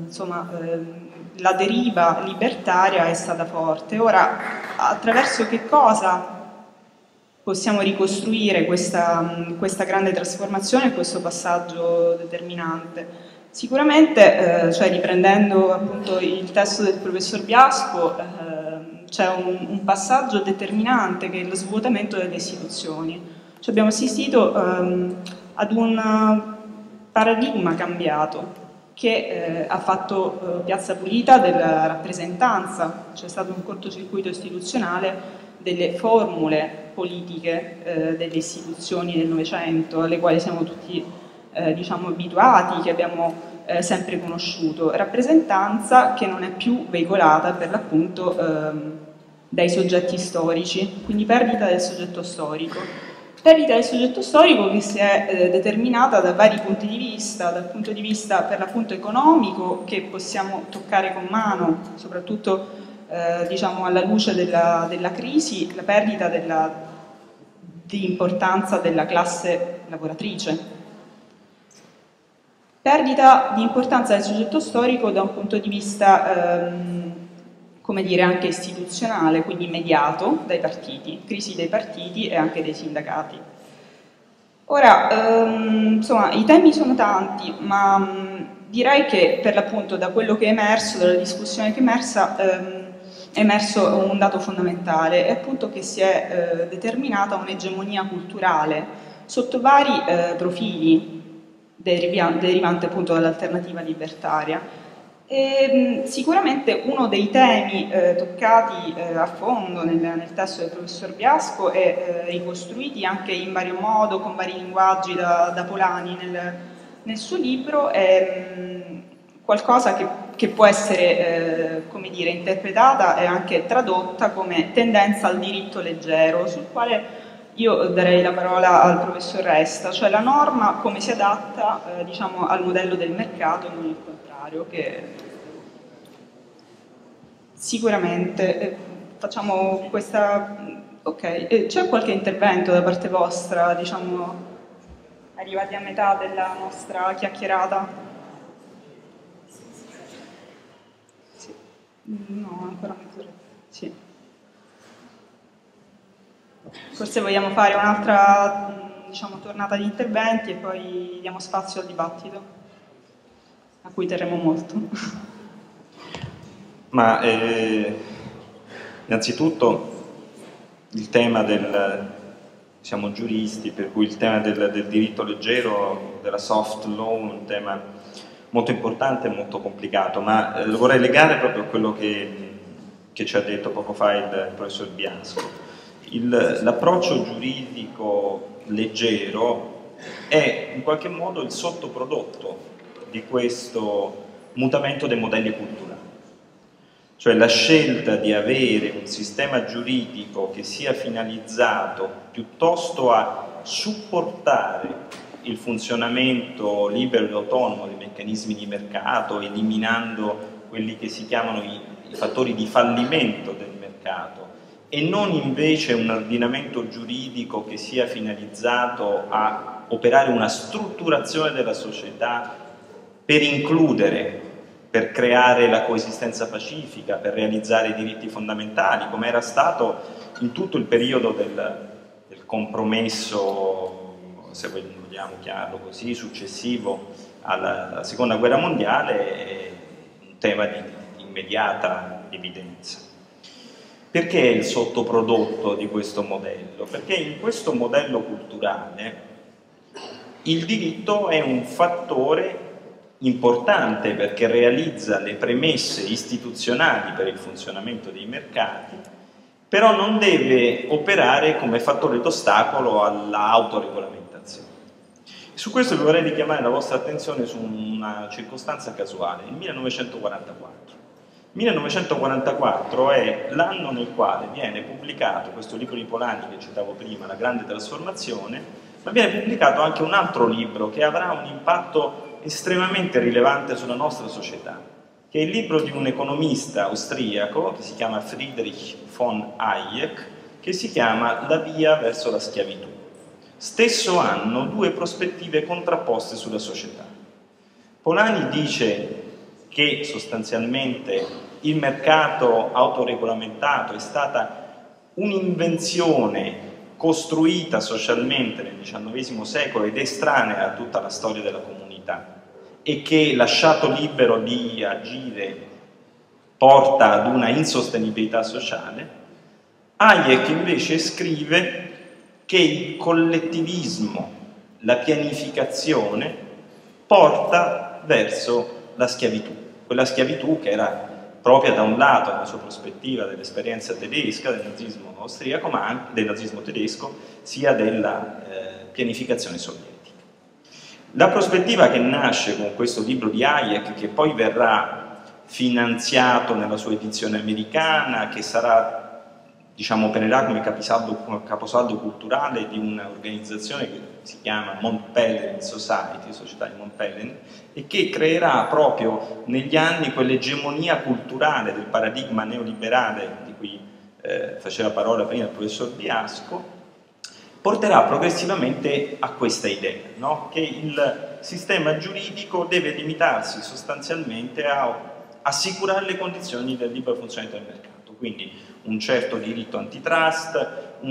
la deriva libertaria è stata forte. Ora, attraverso che cosa possiamo ricostruire questa grande trasformazione, questo passaggio determinante? Sicuramente, riprendendo appunto il testo del professor Biasco, c'è un passaggio determinante che è lo svuotamento delle istituzioni. Cioè abbiamo assistito ad un paradigma cambiato che ha fatto piazza pulita della rappresentanza, c'è stato un cortocircuito istituzionale delle formule politiche delle istituzioni del Novecento, alle quali siamo tutti abituati, che abbiamo sempre conosciuto, rappresentanza che non è più veicolata per l'appunto dai soggetti storici, quindi perdita del soggetto storico. Perdita del soggetto storico che si è determinata da vari punti di vista, dal punto di vista per l'appunto economico, che possiamo toccare con mano, soprattutto alla luce della crisi, la perdita di importanza della classe lavoratrice. Perdita di importanza del soggetto storico da un punto di vista, anche istituzionale, quindi mediato dai partiti, crisi dei partiti e anche dei sindacati. Ora, i temi sono tanti, ma direi che per l'appunto da quello che è emerso, dalla discussione che è emersa, è emerso un dato fondamentale, è appunto che si è determinata un'egemonia culturale sotto vari profili, derivante appunto dall'alternativa libertaria. E, sicuramente uno dei temi toccati a fondo nel testo del professor Biasco e ricostruiti anche in vario modo, con vari linguaggi da Polani nel suo libro, è qualcosa che può essere interpretata e anche tradotta come tendenza al diritto leggero, sul quale io darei la parola al professor Resta, cioè la norma come si adatta al modello del mercato e non il contrario, che sicuramente facciamo questa... Ok, c'è qualche intervento da parte vostra, arrivati a metà della nostra chiacchierata? Sì. No, ancora mezz'ora. Sì. Forse vogliamo fare un'altra tornata di interventi e poi diamo spazio al dibattito, a cui terremo molto. Ma innanzitutto il tema siamo giuristi, per cui il tema del diritto leggero, della soft law, è un tema molto importante e molto complicato, ma lo vorrei legare proprio a quello che ci ha detto poco fa il professor Biasco. L'approccio giuridico leggero è in qualche modo il sottoprodotto di questo mutamento dei modelli culturali, cioè la scelta di avere un sistema giuridico che sia finalizzato piuttosto a supportare il funzionamento libero ed autonomo dei meccanismi di mercato, eliminando quelli che si chiamano i fattori di fallimento del mercato, e non invece un ordinamento giuridico che sia finalizzato a operare una strutturazione della società per includere, per creare la coesistenza pacifica, per realizzare i diritti fondamentali, come era stato in tutto il periodo del compromesso, se vogliamo chiamarlo così, successivo alla Seconda Guerra Mondiale, è un tema di immediata evidenza. Perché è il sottoprodotto di questo modello? Perché in questo modello culturale il diritto è un fattore importante perché realizza le premesse istituzionali per il funzionamento dei mercati, però non deve operare come fattore d'ostacolo all'autoregolamentazione. Su questo vi vorrei richiamare la vostra attenzione su una circostanza casuale, il 1944. 1944 è l'anno nel quale viene pubblicato questo libro di Polanyi che citavo prima, La grande trasformazione, ma viene pubblicato anche un altro libro che avrà un impatto estremamente rilevante sulla nostra società, che è il libro di un economista austriaco che si chiama Friedrich von Hayek, che si chiama La via verso la schiavitù. Stesso anno, due prospettive contrapposte sulla società. Polanyi dice che sostanzialmente il mercato autoregolamentato è stata un'invenzione costruita socialmente nel XIX secolo ed estranea a tutta la storia della comunità e che, lasciato libero di agire, porta ad una insostenibilità sociale. Hayek invece scrive che il collettivismo, la pianificazione, porta verso la schiavitù, quella schiavitù che era propria da un lato, nella sua prospettiva, dell'esperienza tedesca, del nazismo austriaco, ma anche del nazismo tedesco, sia della pianificazione sovietica. La prospettiva che nasce con questo libro di Hayek, che poi verrà finanziato nella sua edizione americana, che sarà, diciamo, opererà come caposaldo culturale di un'organizzazione che si chiama Mont Pelerin Society, Società di Mont Pelerin, e che creerà proprio negli anni quell'egemonia culturale del paradigma neoliberale di cui faceva parola prima il professor Biasco, porterà progressivamente a questa idea, no? Che il sistema giuridico deve limitarsi sostanzialmente a assicurare le condizioni del libero funzionamento del mercato, quindi un certo diritto antitrust,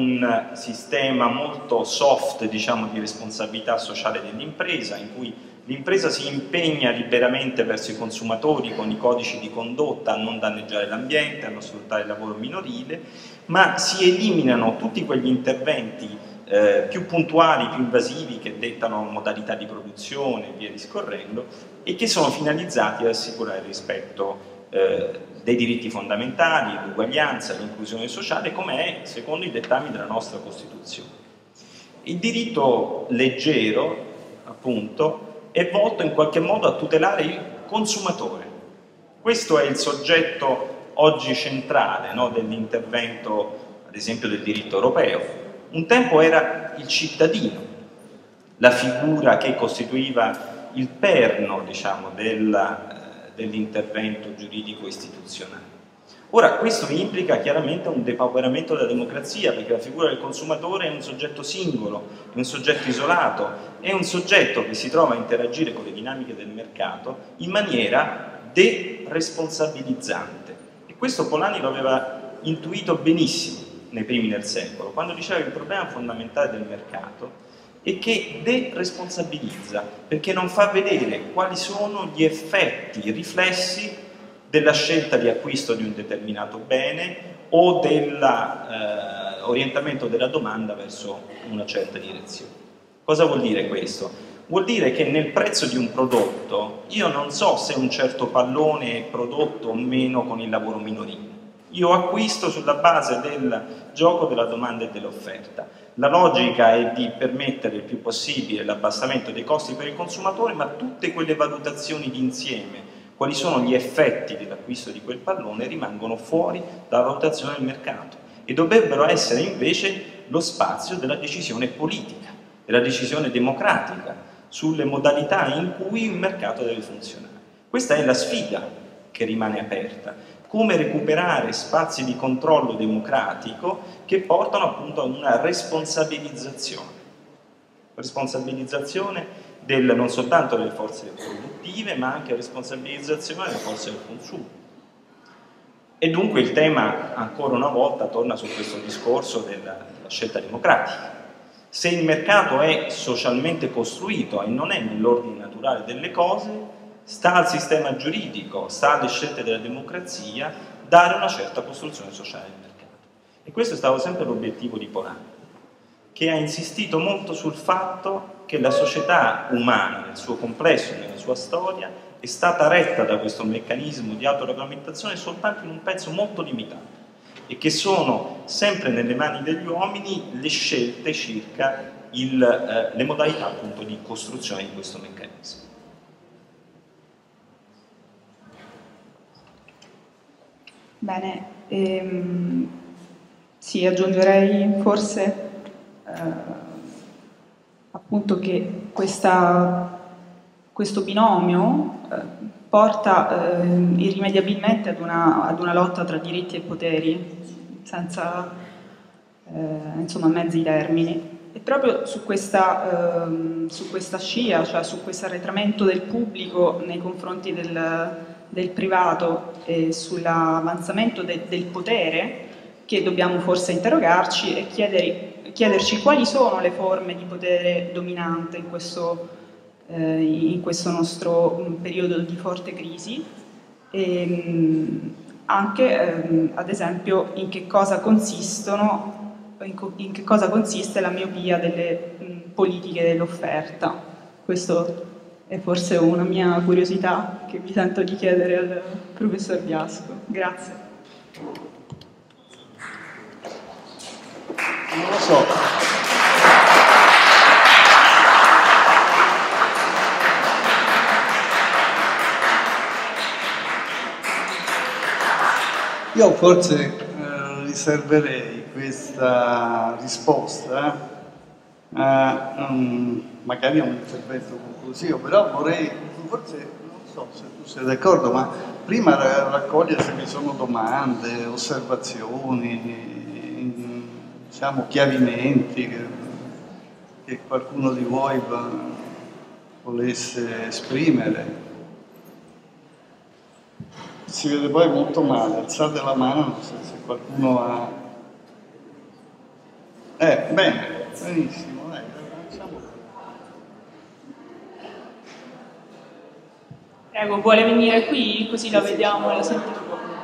un sistema molto soft, diciamo, di responsabilità sociale dell'impresa, in cui l'impresa si impegna liberamente verso i consumatori con i codici di condotta a non danneggiare l'ambiente, a non sfruttare il lavoro minorile, ma si eliminano tutti quegli interventi più puntuali, più invasivi, che dettano modalità di produzione e via discorrendo, e che sono finalizzati ad assicurare il rispetto dei diritti fondamentali, l'uguaglianza, l'inclusione sociale, come è secondo i dettami della nostra Costituzione. Il diritto leggero, appunto, è volto in qualche modo a tutelare il consumatore. Questo è il soggetto oggi centrale, no, dell'intervento, ad esempio, del diritto europeo. Un tempo era il cittadino, la figura che costituiva il perno, diciamo, dell'intervento giuridico istituzionale. Ora, questo implica chiaramente un depauperamento della democrazia, perché la figura del consumatore è un soggetto singolo, è un soggetto isolato, è un soggetto che si trova a interagire con le dinamiche del mercato in maniera deresponsabilizzante. E questo Polanyi lo aveva intuito benissimo nei primi del secolo, quando diceva che il problema fondamentale del mercato è che deresponsabilizza, perché non fa vedere quali sono gli effetti, i riflessi della scelta di acquisto di un determinato bene o dell'orientamento della domanda verso una certa direzione. Cosa vuol dire questo? Vuol dire che nel prezzo di un prodotto io non so se un certo pallone è prodotto o meno con il lavoro minorile. Io acquisto sulla base del gioco della domanda e dell'offerta. La logica è di permettere il più possibile l'abbassamento dei costi per il consumatore, ma tutte quelle valutazioni d'insieme, quali sono gli effetti dell'acquisto di quel pallone, rimangono fuori dalla valutazione del mercato e dovrebbero essere invece lo spazio della decisione politica, della decisione democratica sulle modalità in cui il mercato deve funzionare. Questa è la sfida che rimane aperta. Come recuperare spazi di controllo democratico che portano appunto a una responsabilizzazione non soltanto delle forze produttive, ma anche responsabilizzazione delle forze del consumo. E dunque il tema, ancora una volta, torna su questo discorso della scelta democratica. Se il mercato è socialmente costruito e non è nell'ordine naturale delle cose, sta al sistema giuridico, sta alle scelte della democrazia dare una certa costruzione sociale del mercato. E questo è stato sempre l'obiettivo di Polanyi, che ha insistito molto sul fatto che la società umana, nel suo complesso, nella sua storia, è stata retta da questo meccanismo di autoregolamentazione soltanto in un pezzo molto limitato e che sono sempre nelle mani degli uomini le scelte circa le modalità appunto di costruzione di questo meccanismo. Bene, sì, aggiungerei forse appunto che questo binomio porta irrimediabilmente ad una lotta tra diritti e poteri, senza insomma mezzi termini. E proprio su questa scia, cioè su questo arretramento del pubblico nei confronti del privato e sull'avanzamento del potere, che dobbiamo forse interrogarci e chiederci quali sono le forme di potere dominante in questo nostro periodo di forte crisi, e anche ad esempio in che cosa consiste la miopia delle politiche dell'offerta. Questo è forse una mia curiosità che mi sento di chiedere al professor Biasco. Grazie. Non lo so. Io forse riserverei questa risposta magari a un intervento conclusivo, però vorrei, forse, non so se tu sei d'accordo, ma prima raccogliere se vi sono domande, osservazioni, diciamo chiarimenti che qualcuno di voi volesse esprimere. Si vede poi molto male, alzate la mano se qualcuno ha... bene, benissimo, cominciamo. Prego, vuole venire qui? Così la vediamo e la sentiamo.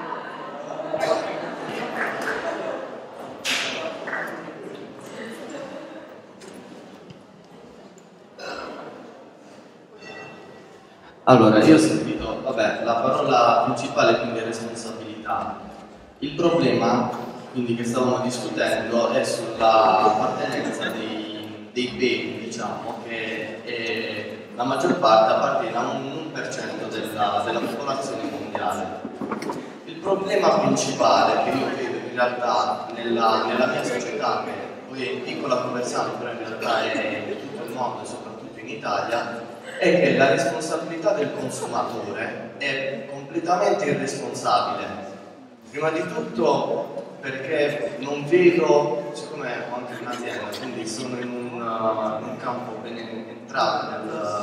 Allora, io ho sentito, vabbè, la parola principale quindi è responsabilità. Il problema, quindi, che stavamo discutendo è sulla appartenenza dei beni, diciamo, che la maggior parte appartiene a un 1% della popolazione mondiale. Il problema principale che io vedo in realtà nella mia società, che poi è in piccola Conversano, però in realtà è in tutto il mondo e soprattutto in Italia, è che la responsabilità del consumatore è completamente irresponsabile. Prima di tutto perché non vedo, siccome ho anche un'azienda, quindi sono in un campo ben entrato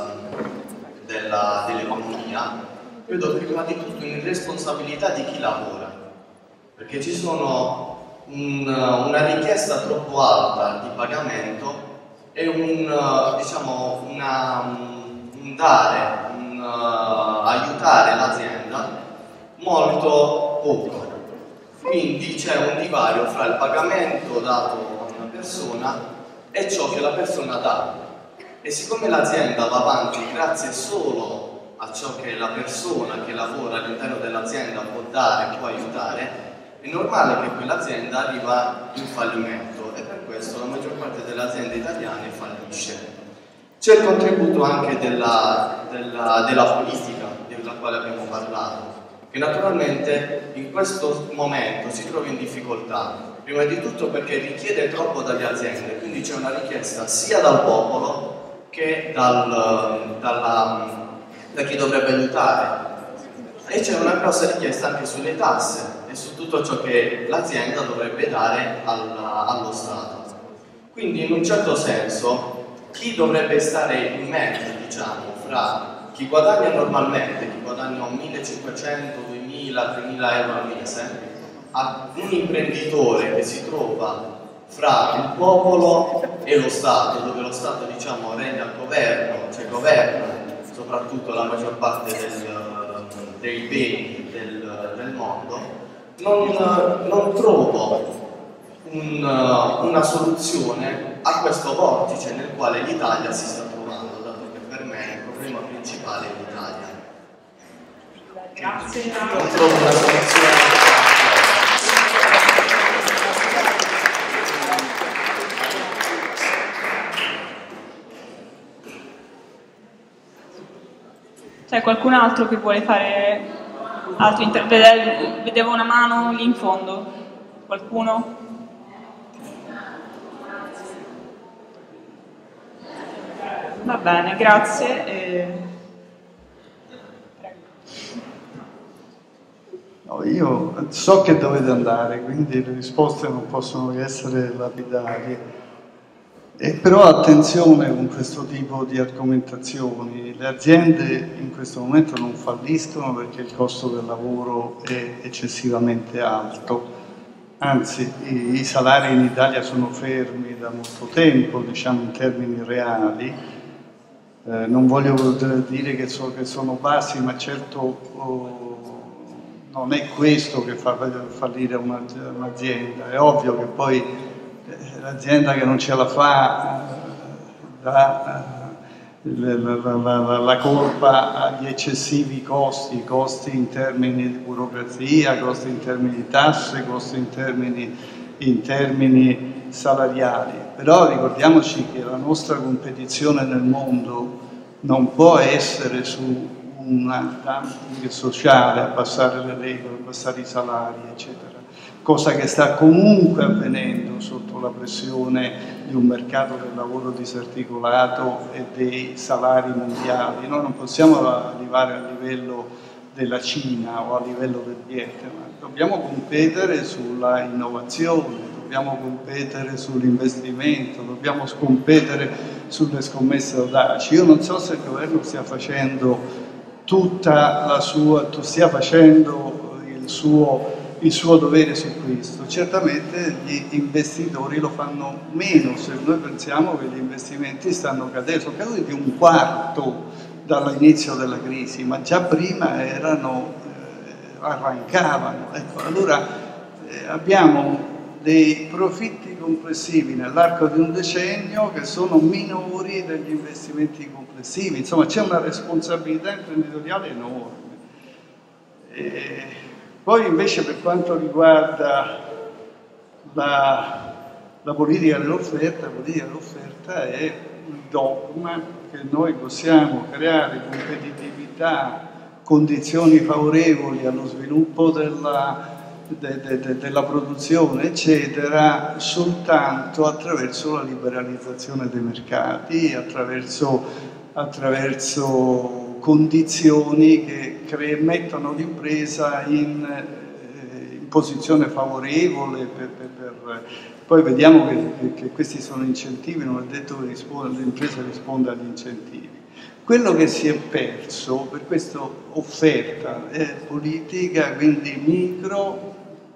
dell'economia, vedo prima di tutto un'irresponsabilità di chi lavora, perché ci sono una richiesta troppo alta di pagamento e aiutare l'azienda molto poco. Quindi c'è un divario fra il pagamento dato a una persona e ciò che la persona dà. E siccome l'azienda va avanti grazie solo a ciò che la persona che lavora all'interno dell'azienda può dare, può aiutare, è normale che quell'azienda arriva in fallimento, e per questo la maggior parte delle aziende italiane fallisce. C'è il contributo anche della politica, della quale abbiamo parlato, che naturalmente in questo momento si trova in difficoltà, prima di tutto perché richiede troppo dalle aziende, quindi c'è una richiesta sia dal popolo che da chi dovrebbe aiutare, e c'è una grossa richiesta anche sulle tasse e su tutto ciò che l'azienda dovrebbe dare allo Stato. Quindi in un certo senso chi dovrebbe stare in mezzo, diciamo, fra chi guadagna normalmente, chi guadagna 1.500, 2.000, 3.000 euro al mese, a un imprenditore che si trova fra il popolo e lo Stato, dove lo Stato, diciamo, regna al governo, cioè governa soprattutto la maggior parte dei beni del mondo, non trovo una soluzione a questo vortice nel quale l'Italia si sta trovando, dato che per me il problema principale è l'Italia. Grazie. Non trovo una soluzione. C'è qualcun altro che vuole fare altro intervento? Vedevo una mano lì in fondo. Qualcuno? Va bene, grazie. No, io so che dovete andare, quindi le risposte non possono che essere lapidarie. Però attenzione con questo tipo di argomentazioni. Le aziende in questo momento non falliscono perché il costo del lavoro è eccessivamente alto. Anzi, i salari in Italia sono fermi da molto tempo, diciamo in termini reali. Non voglio dire che sono bassi, ma certo non è questo che fa fallire un'azienda. È ovvio che poi l'azienda che non ce la fa dà la colpa agli eccessivi costi in termini di burocrazia, costi in termini di tasse, costi in termini salariali. Però ricordiamoci che la nostra competizione nel mondo non può essere su un dumping sociale, abbassare le regole, abbassare i salari, eccetera. Cosa che sta comunque avvenendo sotto la pressione di un mercato del lavoro disarticolato e dei salari mondiali. Noi non possiamo arrivare a livello della Cina o a livello del Vietnam, dobbiamo competere sulla innovazione, dobbiamo competere sull'investimento, dobbiamo competere sulle scommesse audaci. Io non so se il governo stia facendo stia facendo il suo dovere su questo. Certamente gli investitori lo fanno meno, se noi pensiamo che gli investimenti sono caduti di un quarto dall'inizio della crisi, ma già prima arrancavano. Ecco, allora abbiamo dei profitti complessivi nell'arco di un decennio che sono minori degli investimenti complessivi. Insomma, c'è una responsabilità imprenditoriale enorme. Poi invece per quanto riguarda la politica dell'offerta, è il dogma che noi possiamo creare competitività, condizioni favorevoli allo sviluppo della produzione, eccetera, soltanto attraverso la liberalizzazione dei mercati, attraverso condizioni che mettono l'impresa in posizione favorevole. Poi vediamo che questi sono incentivi, non è detto che l'impresa risponda agli incentivi. Quello che si è perso per questa offerta è politica, quindi micro,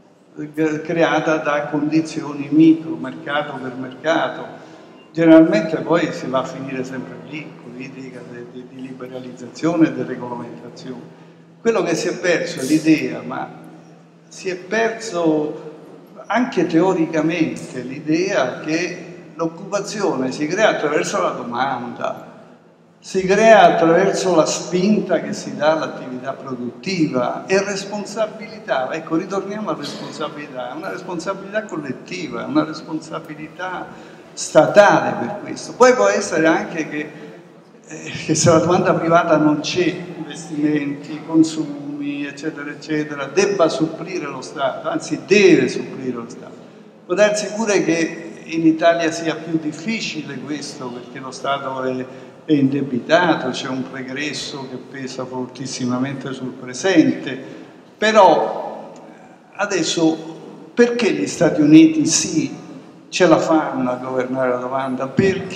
creata da condizioni micro, mercato per mercato. Generalmente poi si va a finire sempre lì, politica di liberalizzazione e di regolamentazione. Quello che si è perso è l'idea, ma si è perso anche teoricamente l'idea che l'occupazione si crea attraverso la domanda, si crea attraverso la spinta che si dà all'attività produttiva e responsabilità. Ecco, ritorniamo alla responsabilità, è una responsabilità collettiva, è una responsabilità statale per questo. Poi può essere anche che se la domanda privata non c'è, investimenti, consumi, eccetera, eccetera, debba supplire lo Stato, anzi deve supplire lo Stato. Può darsi pure che in Italia sia più difficile questo perché lo Stato è indebitato, c'è un pregresso che pesa fortissimamente sul presente, però adesso perché gli Stati Uniti sì ce la fanno a governare la domanda,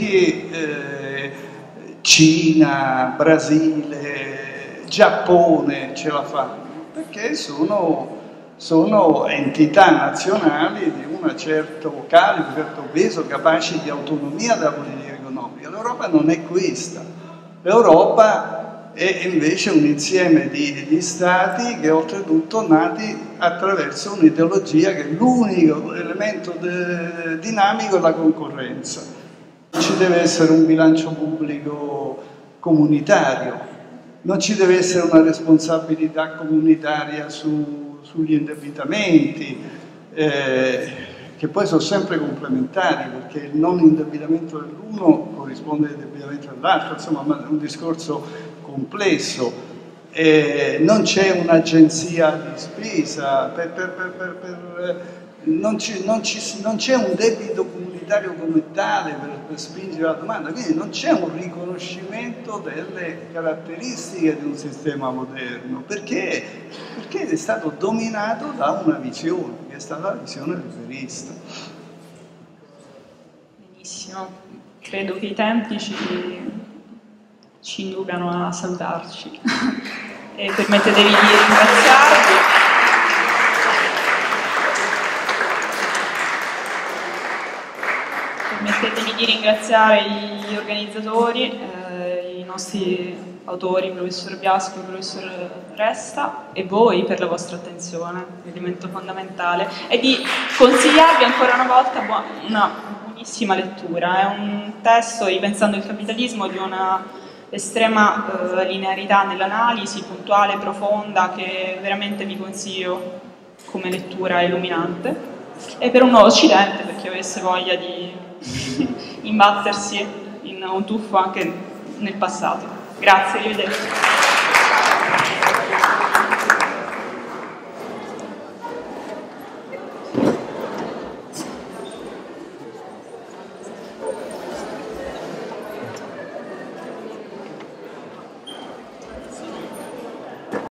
perché Cina, Brasile, Giappone ce la fanno? Perché sono entità nazionali di un certo calibro, un certo peso, capaci di autonomia della politica economica. L'Europa non è questa. L'Europa è invece un insieme di stati che oltretutto nati attraverso un'ideologia che l'unico elemento dinamico è la concorrenza. Non ci deve essere un bilancio pubblico comunitario, non ci deve essere una responsabilità comunitaria sugli indebitamenti, che poi sono sempre complementari, perché il non indebitamento dell'uno corrisponde all'indebitamento dell'altro, insomma è un discorso complesso. Non c'è un'agenzia di spesa, non c'è un debito comunitario utilitario come tale per spingere la domanda, quindi non c'è un riconoscimento delle caratteristiche di un sistema moderno, perché è stato dominato da una visione, che è stata la visione liberista. Benissimo, credo che i tempi ci inducano a salutarci e permettetevi di ringraziarvi. Permettetemi di ringraziare gli organizzatori, i nostri autori, il professor Biasco, il professor Resta, e voi per la vostra attenzione, elemento fondamentale, e di consigliarvi ancora una volta una buonissima lettura. È un testo, ripensando il capitalismo, di una estrema linearità nell'analisi, puntuale, profonda, che veramente vi consiglio come lettura illuminante, e per un nuovo Occidente, per chi avesse voglia di imbattersi in un tuffo anche nel passato. Grazie, arrivederci.